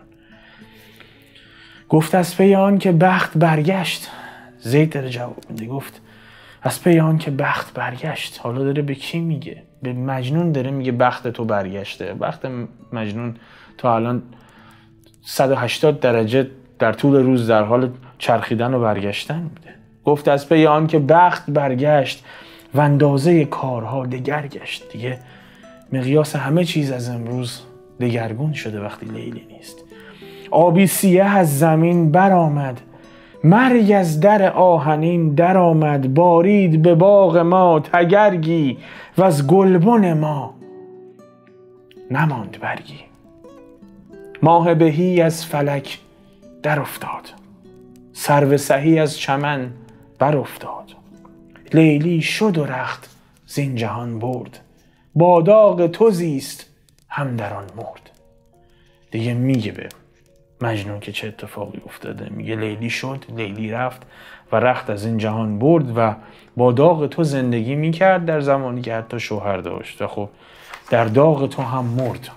گفت از پی آن که بخت برگشت. زید داره جواب میده. گفت از پی آن که بخت برگشت. حالا داره به کی میگه؟ به مجنون داره میگه بخت تو برگشته. بخت مجنون تا الان 180 درجه در طول روز در حال چرخیدن و برگشتن بوده. گفت از پی آن که بخت برگشت، و اندازه کارها دگر گشت. دیگه مقیاس همه چیز از امروز دگرگون شده وقتی لیلی نیست. آبی سیه از زمین برآمد، مرگ از در آهنین در آمد، بارید به باغ ما تگرگی، و از گلبن ما نماند برگی. ماه بهی از فلک در افتاد، سرو سهی از چمن بر افتاد. لیلی شد و رخت زین جهان برد، با داغ تو زیست هم در آن مرد. دیگه میگه به مجنون که چه اتفاقی افتاده. میگه لیلی شد، لیلی رفت و رخت از این جهان برد و با داغ تو زندگی میکرد در زمانی که حتی شوهر داشت و خب در داغ تو هم مرد.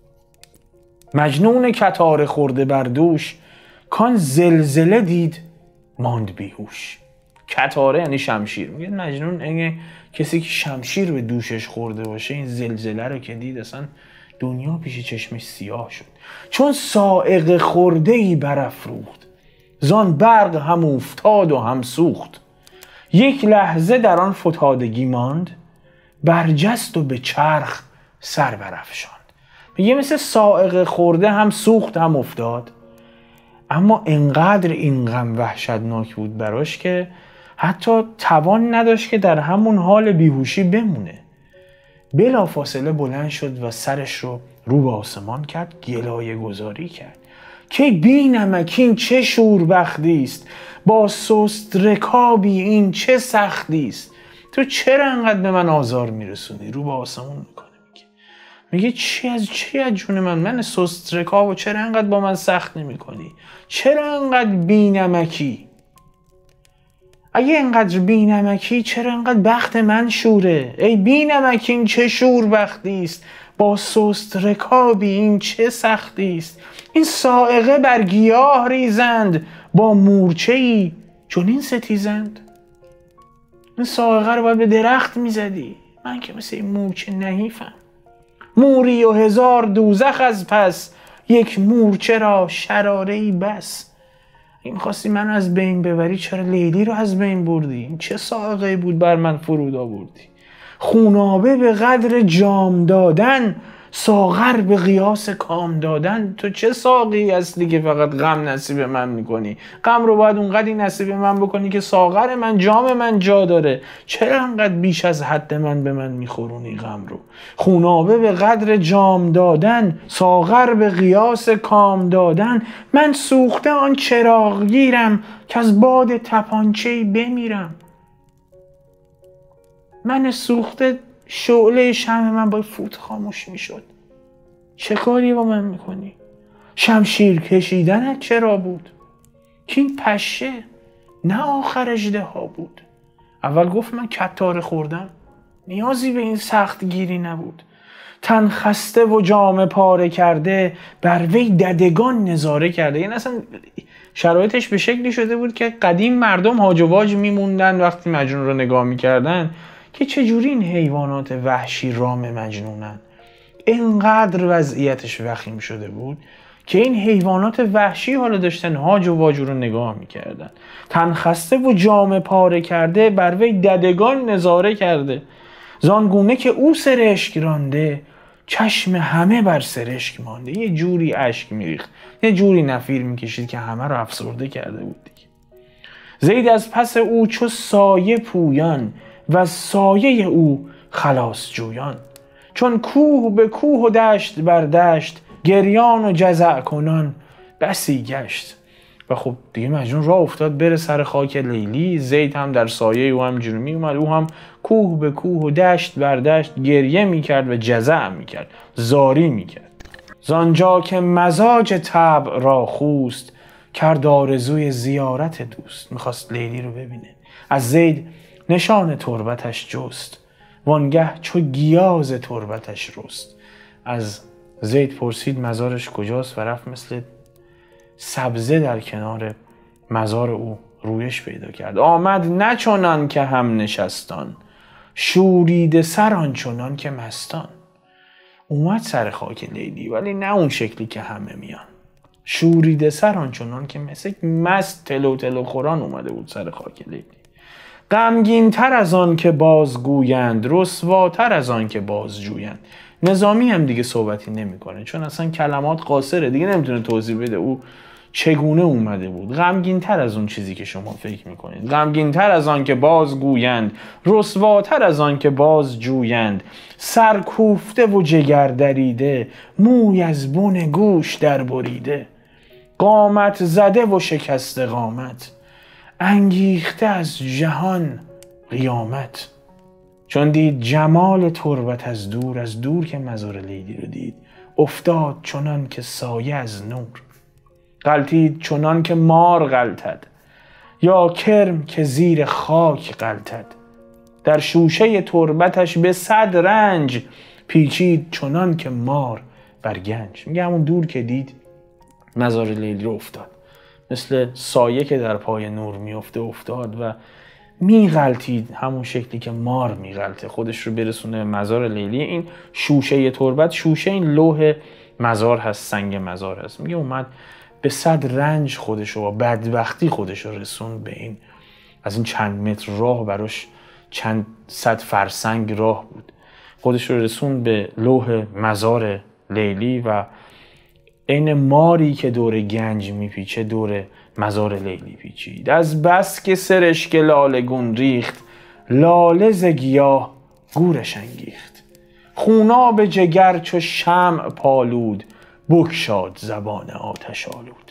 مجنون کتار خورده بر دوش، کان زلزله دید ماند بیهوش. کتاره یعنی شمشیر. میگه مجنون اگه کسی که شمشیر به دوشش خورده باشه، این زلزله رو که دید اصلا دنیا پیش چشمش سیاه شد. چون صاعقه خورده‌ای برافروخت، زان برق هم افتاد و هم سوخت. یک لحظه در آن فتادگی ماند، برجست و به چرخ سر برافشاند. میگه مثل صاعقه خورده هم سوخت هم افتاد، اما انقدر این غم وحشتناک بود براش که حتی توان نداشت که در همون حال بیهوشی بمونه. بلافاصله بلند شد و سرش رو به آسمان کرد، گلایه گذاری کرد که بی نمک این چه شوربختی است، با سست رکابی این چه سختی است. تو چرا انقدر به من آزار میرسونی؟ رو به آسمون میکنه. میگه چی از جون من سست رکاب و چرا انقدر با من سخت نمیکنی؟ چرا انقدر بی نمکی؟ اگه انقدر بی نمکی چرا انقدر بخت من شوره؟ ای بی نمکی این چه شوربختی است، با سست رکابی این چه سختی است. این صاعقه بر گیاه ریزند، با مورچه‌ای چنین ستیزند. این صاعقه رو باید به درخت میزدی، من که مثل این مورچه نحیفم. موری و هزار دوزخ از پس، یک مورچه را شراره‌ای بس. این خواستی من از بین ببری، چرا لیلی رو از بین بردی؟ این چه صاعقه‌ای بود بر من فرود آوردی؟ خونابه به قدر جام دادن، ساغر به قیاس کام دادن. تو چه ساقی هستی که فقط غم نصیب من میکنی؟ غم رو باید اونقدر نصیب من بکنی که ساغر من، جام من جا داره. چرا انقدر بیش از حد من به من میخورونی غم رو؟ خونابه به قدر جام دادن، ساغر به قیاس کام دادن. من سوخته آن چراغ گیرم، که از باد تپانچه‌ای بمیرم. من سوخته شعله شمع من با فوت خاموش میشد. چه کاری با من میکنی؟ شمشیر کشیدنت چرا بود؟ که این پشه نه آخر اژدها بود. اول گفت من کتاره خوردم، نیازی به این سخت گیری نبود. تن خسته و جامه پاره کرده، بر وی ددگان نظاره کرده. یعنی اصلا شرایطش به شکلی شده بود که قدیم مردم هاج و واج میموندن وقتی مجنون رو نگاه میکردن که چجوری این حیوانات وحشی رام مجنونن. اینقدر وضعیتش وخیم شده بود که این حیوانات وحشی حالا داشتن هاج و واج رو نگاه میکردن. تن خسته و جامه پاره کرده، بر وی ددگان نظاره کرده. زانگونه که او سرشک رانده، چشم همه بر سرشک مانده. یه جوری اشک میریخت، یه جوری نفیر میکشید که همه رو افسرده کرده بود دیگه. زید از پس او چو سایه پویان، و سایه او خلاص جویان. چون کوه به کوه و دشت بر دشت، گریان و جزع کنان بسی گشت. و خب دیگه مجنون راه افتاد بره سر خاک لیلی. زید هم در سایه او هم جلو می اومد. او هم کوه به کوه و دشت بر دشت گریه میکرد و جزع میکرد، زاری میکرد. زانجا که مزاج طبع را خوست، کرد آرزوی زیارت دوست. میخواست لیلی رو ببینه. از زید نشان تربتش جست، وانگه چو گیاز تربتش رست. از زید پرسید مزارش کجاست و رفت مثل سبزه در کنار مزار او رویش پیدا کرد. آمد نه چنان که هم نشستان، شورید سر آنچنان که مستان. اومد سر خاک لیلی ولی نه اون شکلی که همه میان. شورید سر آنچنان که مثل مست تلو خوران اومده بود سر خاک لیلی. غمگین تر از آن که بازگویند، رسواتر از آن که بازجویند. نظامی هم دیگه صحبتی نمیکنه چون اصلا کلمات قاصره، دیگه نمیتونه توضیح بده او چگونه اومده بود؟ غمگین تر از اون چیزی که شما فکر میکنید، غمگین تر از آن که باز گویند، رسواتر از آن که باز جویند، سرکوفته و جگر دریده، موی از بن گوش در بریده، قامت زده و شکسته قامت، انگیخته از جهان قیامت. چون دید جمال تربت از دور که مزار لیلی رو دید، افتاد چنان که سایه از نور، غلتید چنان که مار غلتد، یا کرم که زیر خاک غلتد، در شوشه تربتش به 100 رنج، پیچید چنان که مار بر گنج. میگه همون دور که دید مزار لیلی رو افتاد، مثل سایه که در پای نور میفته افتاد و میغلتید همون شکلی که مار میغلته، خودش رو برسونه مزار لیلی. این شوشه تربت، شوشه این لوح مزار هست، سنگ مزار هست. میگه اومد به 100 رنج خودش رو، بدبختی خودش رو رسون به این، از این چند متر راه براش چند 100 فرسنگ راه بود، خودش رو رسون به لوح مزار لیلی و این ماری که دور گنج میپیچه دور مزار لیلی پیچید. از بس که سرشک لاله گون ریخت، لاله ز گیاه گورش انگیخت، خوناب جگر چو شمع پالود، بگشاد زبان آتش آلود.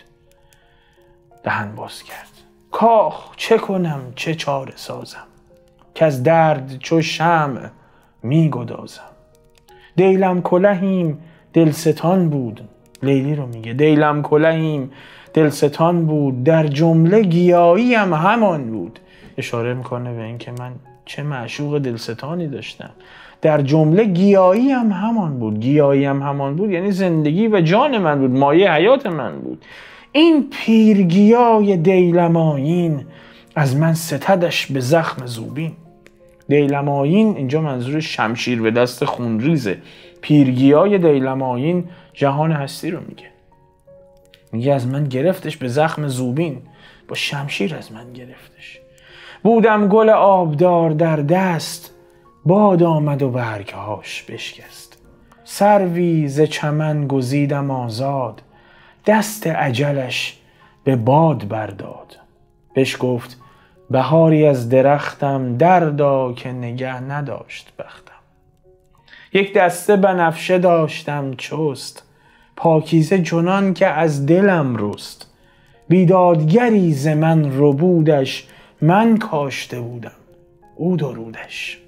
دهن باز کرد کاخ چه کنم چه چاره سازم، که از درد چو شمع میگدازم. دیلم کلهیم دلستان بود، لیلی رو میگه دیلم کلهیم دلستان بود، در جمله گیاییم همان بود. اشاره میکنه به این که من چه معشوق دلستانی داشتم، در جمله گیاییم همان بود. گیاییم همان بود یعنی زندگی و جان من بود، مایه حیات من بود. این پیرگیای دیلم آیین، از من ستدش به زخم زوبین. دیلم آیین اینجا منظور شمشیر به دست خونریزه. پیرگیای دیلم آیین جهان هستی رو میگه. میگه از من گرفتش به زخم زوبین، با شمشیر از من گرفتش. بودم گل آبدار در دست، باد آمد و برگهاش بشکست. سروی ز چمن گزیدم آزاد، دست اجلش به باد برداد. بهش گفت بهاری از درختم، دردا که نگه نداشت بختم. یک دسته بنفشه داشتم چست، پاکیزه چنان که از دلم رست. بیدادگری ز من ربودش، من کاشته بودم او درودش.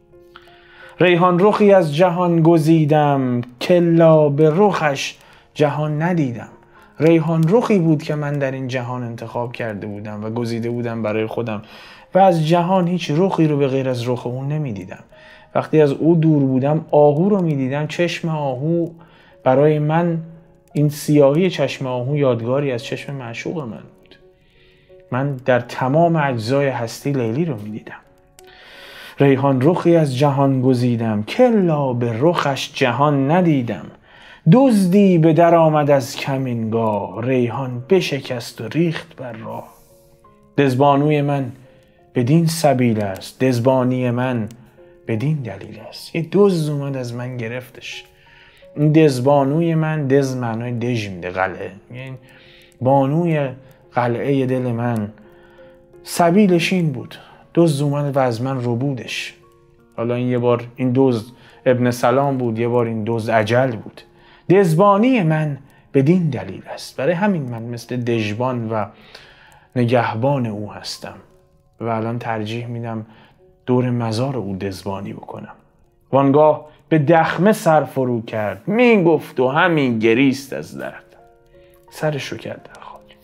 ریحان رخی از جهان گزیدم، کلا به رخش جهان ندیدم. ریحان رخی بود که من در این جهان انتخاب کرده بودم و گزیده بودم برای خودم و از جهان هیچ رخی رو به غیر از رخ اون نمیدیدم. وقتی از او دور بودم آهو رو میدیدم. چشم آهو برای من، این سیاهی چشم آهو یادگاری از چشم معشوق من بود. من در تمام اجزای هستی لیلی رو میدیدم. ریحان رخی از جهان گزیدم، کلا به رخش جهان ندیدم. دزدی به در آمد از کمینگاه، ریحان بشکست و ریخت بر راه. دزبانوی من بدین سبیل است، دزبانی من بدین دلیل است. یه دزد اومد از من گرفتش. این دزبانوی من، دز معنای دژ میده، قلعه، یعنی بانوی قلعه دل من سبیلش این بود. دزد اومد و از من ربودش. حالا این یه بار این دزد ابن سلام بود، یه بار این دزد اجل بود. دزبانی من بدین دلیل است، برای همین من مثل دژبان و نگهبان او هستم و الان ترجیح میدم دور مزار او دزبانی بکنم. وانگاه به دخمه سر فرو کرد، می گفت و همین گریست از درد. سرش رو کرد در خاک.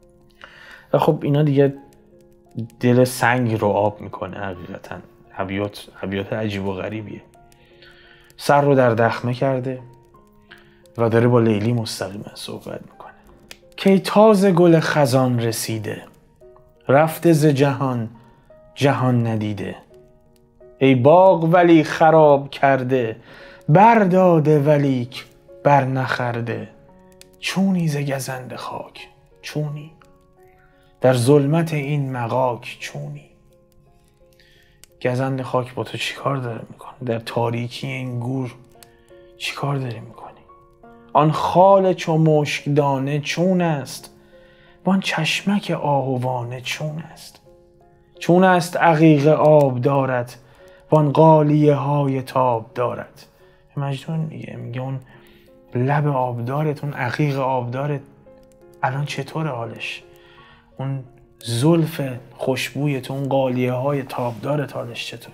و خب اینا دیگه دل سنگ رو آب میکنه. حقیقتا ابیات عجیب و غریبیه. سر رو در دخمه کرده و داره با لیلی مستقیما صحبت میکنه. کی تازه گل خزان رسیده، رفته ز جهان جهان ندیده. ای باغ ولی خراب کرده، برداده ولیک بر نخرده. چونی ز گزند خاک چونی، در ظلمت این مغاک چونی. گزند خاک با تو چی کار داره میکنه؟ در تاریکی این گور چی کار داری میکنی؟ آن خال چو مشک دانه چون است، وان چشمک آهوانه چون است؟ چون است عقیق آب دارد وان قالیه های تاب دارد. مجنون میگه اون لب آبدارت، اون عقیق آبدارت الان چطور حالش؟ اون زلف خوشبویت، اون قالیه های تابدارت حالش چطوره؟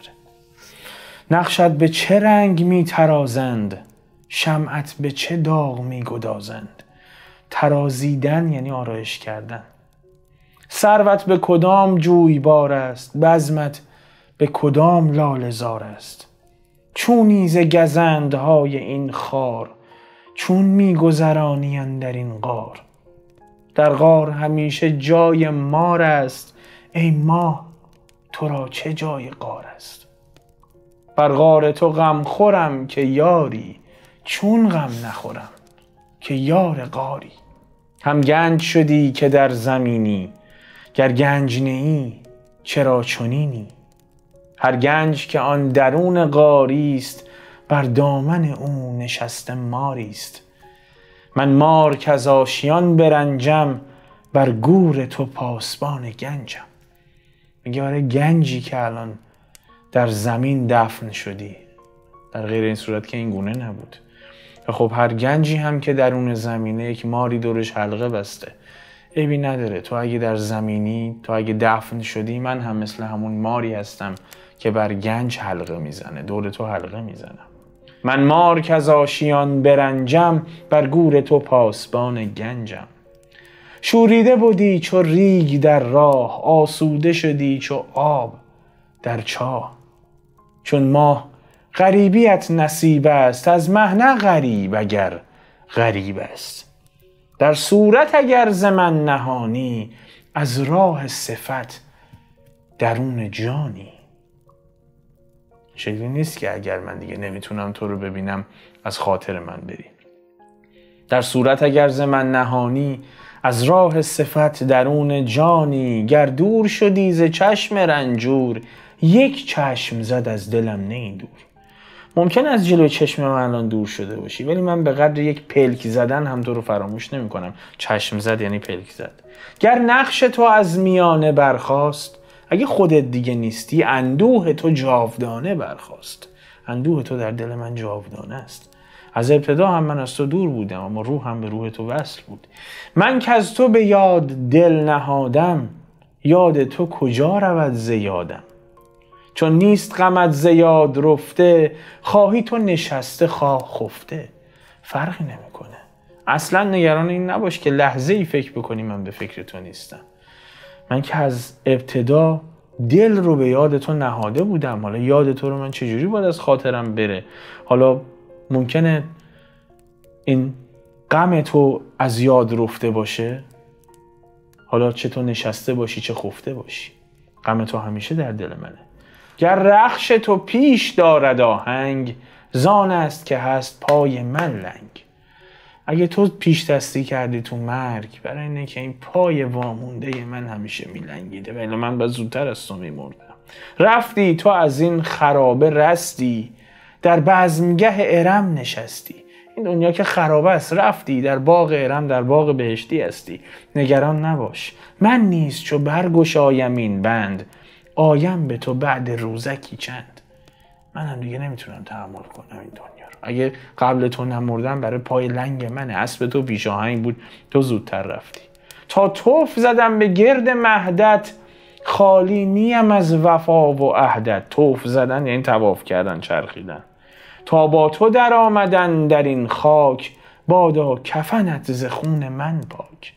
نقشت به چه رنگ می ترازند، شمعت به چه داغ می گدازند. ترازیدن یعنی آرایش کردن. سروت به کدام جویبار است، بزمت به کدام لاله زار است. چونی ز گزندهای این خار، چون می گذرانی اندر این غار. در غار همیشه جای مار است، ای ماه تو را چه جای غار است. بر غار تو غم خورم که یاری، چون غم نخورم که یار غاری. هم گنج شدی که در زمینی، گر گنج نیی چرا چنینی. هر گنج که آن درون غاری است، بر دامن او نشسته ماری است. من مار که از آشیان برنجم، بر گور تو پاسبان گنجم. میگه آره گنجی که الان در زمین دفن شدی، در غیر این صورت که این گونه نبود. و خب هر گنجی هم که درون زمینه یک ماری دورش حلقه بسته، عیبی نداره. تو اگه در زمینی، تو اگه دفن شدی، من هم مثل همون ماری هستم که بر گنج حلقه میزنه، دور تو حلقه میزنم. من مار که از آشیان برنجم، بر گور تو پاسبان گنجم. شوریده بودی چو ریگ در راه، آسوده شدی چو آب در چاه. چون ماه غریبیت نصیب است، از مه نه غریب اگر غریب است. در صورت اگر ز من نهانی، از راه صفت درون جانی. شکلی نیست که اگر من دیگه نمیتونم تو رو ببینم از خاطر من بری. در صورت اگر ز من نهانی، از راه صفت درون جانی. گر دور شدی ز چشم رنجور، یک چشم زد از دلم نه دور. ممکن از جلوی چشم من الان دور شده باشی، ولی من به قدر یک پلک زدن هم تو رو فراموش نمی کنم. چشم زد یعنی پلک زد. گر نقش تو از میانه برخاست، اگه خودت دیگه نیستی، اندوه تو جاودانه برخاست. اندوه تو در دل من جاودانه است. از ابتدا هم من از تو دور بودم، اما روح هم به روح تو وصل بود. من که از تو به یاد دل نهادم، یاد تو کجا رود ز یادم. چون نیست غمت ز یاد رفته، خواهی تو نشسته خواه خفته. فرقی نمیکنه. اصلا نگران این نباش که لحظه ای فکر بکنی من به فکر تو نیستم. من که از ابتدا دل رو به یاد تو نهاده بودم. حالا یاد تو رو من چجوری باید از خاطرم بره؟ حالا ممکنه این غم تو از یاد رفته باشه، حالا چه تو نشسته باشی چه خفته باشی، غم تو همیشه در دل منه. گر رخش تو پیش دارد آهنگ، زان است که هست پای من لنگ. اگه تو پیش دستی کردی تو مرگ، برای اینه که این پای وامونده من همیشه میلنگیده، ولی من باید زودتر از تو میمردم. رفتی تو از این خرابه رستی، در بزمگه ارم نشستی. این دنیا که خرابه است، رفتی در باغ ارم، در باغ بهشتی هستی. نگران نباش، من نیز چو برگشایم این بند، آیم به تو بعد روزکی چند. منم دیگه نمیتونم تحمل کنم این دنیا رو. اگه قبل تو نمردم برای پای لنگ منه. اسب تو پیش آهنگ بود، تو زودتر رفتی. تا توف زدم به گرد مهدت، خالی نیم از وفا و عهدت. توف زدن یعنی طواف کردن، چرخیدن. تا با تو در آمدن در این خاک، بادا کفنت ز خون من پاک.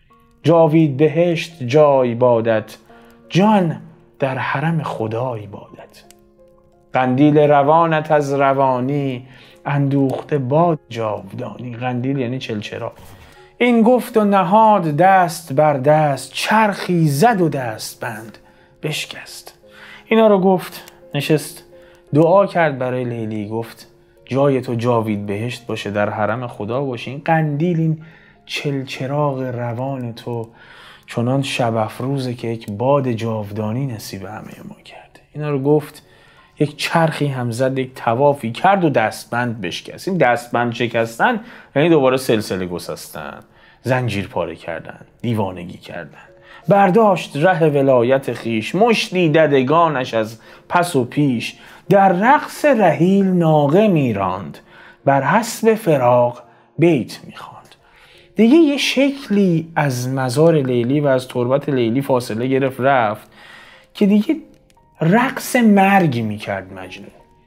جاوید بهشت جای بادت، جان در حرم خدای بادت. قندیل روانت از روانی، اندوخته باد جاودانی. قندیل یعنی چلچراغ. این گفت و نهاد دست بر دست، چرخی زد و دست بند بشکست. اینا رو گفت، نشست دعا کرد برای لیلی. گفت جای تو جاوید بهشت باشه، در حرم خدا باشه. این قندیل، این چلچراغ روان تو چنان شب افروزه که یک باد جاودانی نصیب همه ما کرده. اینا رو گفت، یک چرخی هم زد، یک طوافی کرد و دستبند بشکست. این دستبند شکستن یعنی دوباره سلسله گسستن. زنجیر پاره کردن، دیوانگی کردن. برداشت ره ولایت خیش، مشتی ددگانش از پس و پیش. در رقص رحیل ناقه میراند، بر حسب فراق بیت میخواند. دیگه یه شکلی از مزار لیلی و از تربت لیلی فاصله گرفت رفت که دیگه رقص مرگ میکرد مجنون،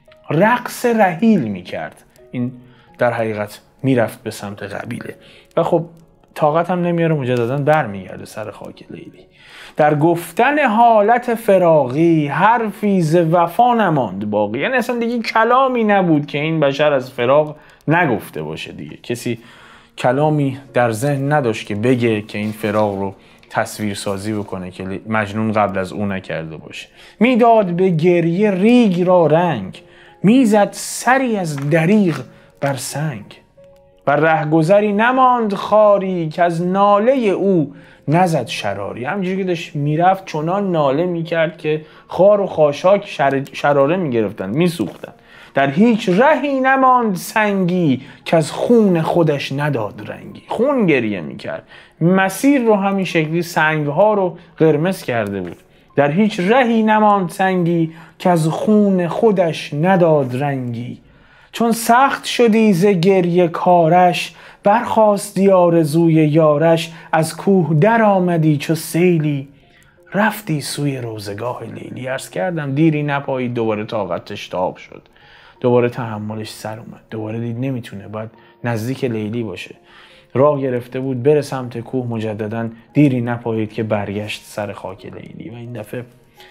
رقص رحیل میکرد. این در حقیقت میرفت به سمت قبیله و خب طاقت هم نمیاره، مجددا برمیگرده سر خاک لیلی. در گفتن حالت فراقی حرفی ز وفا نماند باقی. یعنی اصلا دیگه کلامی نبود که این بشر از فراق نگفته باشه. دیگه کسی کلامی در ذهن نداشت که بگه که این فراق رو تصویر سازی بکنه که مجنون قبل از اون نکرده باشه. میداد به گریه ریگ را رنگ، میزد سری از دریغ بر سنگ. و رهگذری نماند خاری، که از ناله او نزد شراری. همینجوری که داشت میرفت چنان ناله میکرد که خار و خاشاک شراره میگرفتن، میسوختن. در هیچ رهی نماند سنگی، که از خون خودش نداد رنگی. خون گریه میکرد، مسیر رو همین شکلی سنگها رو قرمز کرده بود. در هیچ رهی نماند سنگی، که از خون خودش نداد رنگی. چون سخت شدی ز گریه کارش، برخاستی آرزوی یارش. از کوه در آمدی چو سیلی، رفتی سوی روزگاه لیلی. عرض کردم دیری نپایید، دوباره طاقتش تاب شد، دوباره تحملش سر اومد، دوباره دید نمیتونه، باید نزدیک لیلی باشه. راه گرفته بود بره سمت کوه، مجددا دیری نپایید که برگشت سر خاک لیلی و این دفعه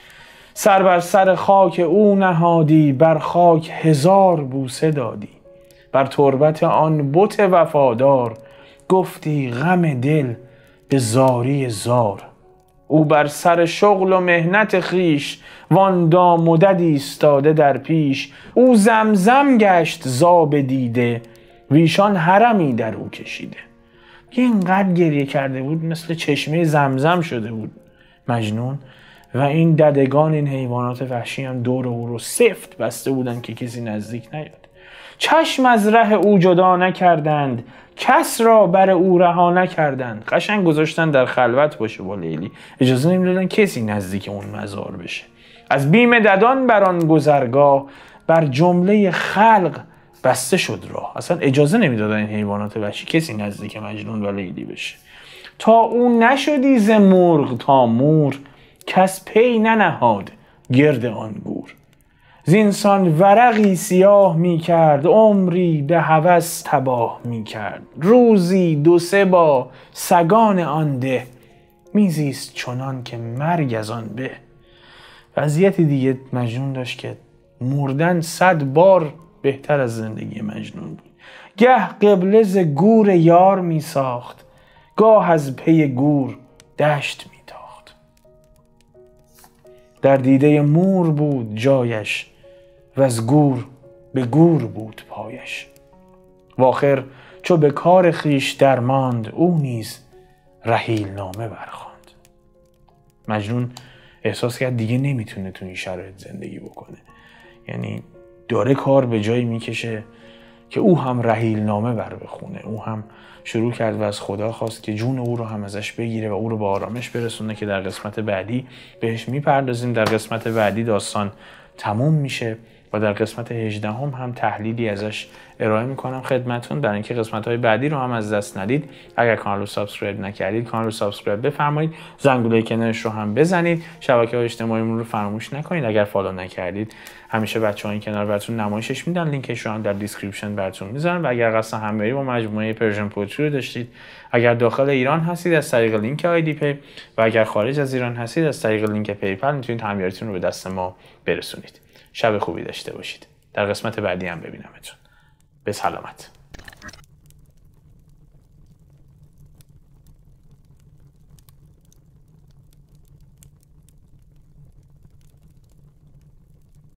سر بر سر خاک او نهادی، بر خاک 1000 بوسه دادی. بر تربت آن بت وفادار، گفتی غم دل به زاری زار. او بر سر شغل و مهنت خیش، وان دام و دد ایستاده در پیش. او زمزم گشت زاب دیده، ویشان حرمی در او کشیده. اینقدر گریه کرده بود مثل چشمه زمزم شده بود مجنون. و این ددگان، این حیوانات وحشی هم دور او رو سفت بسته بودن که کسی نزدیک نیاد. چشم از ره او جدا نکردند، کس را بر او رها نکردند. قشنگ گذاشتن در خلوت باشه با لیلی، اجازه نمیدادن کسی نزدیک اون مزار بشه. از بیم ددان بر آن گذرگاه، بر جمله خلق بسته شد راه. اصلا اجازه نمیدادن این حیوانات وحشی کسی نزدیک مجنون و لیلی بشه. تا او نشدی ز مرغ تا مور، کس پی ننهاد گرد آن گور. زینسان ورقی سیاه می کرد، عمری به هوس تباه می کرد. روزی 2-3 با سگان آن ده، میزیست چنان که مرگ از آن به. وضعیتی دیگه مجنون داشت که مردن 100 بار بهتر از زندگی مجنون بود. گه قبله ز گور یار می ساخت، گاه از پی گور دشت می تاخت. در دیده مور بود جایش، و از گور به گور بود پایش. و آخر چو به کار خویش درماند، او نیز رحیل نامه برخواند. مجنون احساس کرد دیگه نمیتونه تو این شرایط زندگی بکنه. یعنی داره کار به جایی میکشه که او هم رحیل نامه بر بخونه. او هم شروع کرد و از خدا خواست که جون او رو هم ازش بگیره و او رو به آرامش برسونه، که در قسمت بعدی بهش میپردازیم. در قسمت بعدی داستان تموم میشه و در قسمت 18 هم تحلیلی ازش ارائه میکنم خدمتون. در اینکه قسمت‌های بعدی رو هم از دست ندید، اگر کانال رو سابسکرایب نکردید کانال رو سابسکرایب بفرمایید، زنگوله کنارش رو هم بزنید، شبکه‌های اجتماعیمون رو فراموش نکنید. اگر فالو نکردید همیشه بچه‌ها این کنار براتون نمایشش میدن، لینکش رو هم در دیسکریپشن براتون میذارم. و اگر قصد همکاری با مجموعه پرژن پوتری رو داشتید، اگر داخل ایران هستید از طریق لینک آیدی پی و اگر خارج از ایران هستید از طریق لینک پیپل میتونید همیاریتون رو به دست ما برسونید. شب خوبی داشته باشید. در قسمت بعدی هم ببینمتون. به سلامت.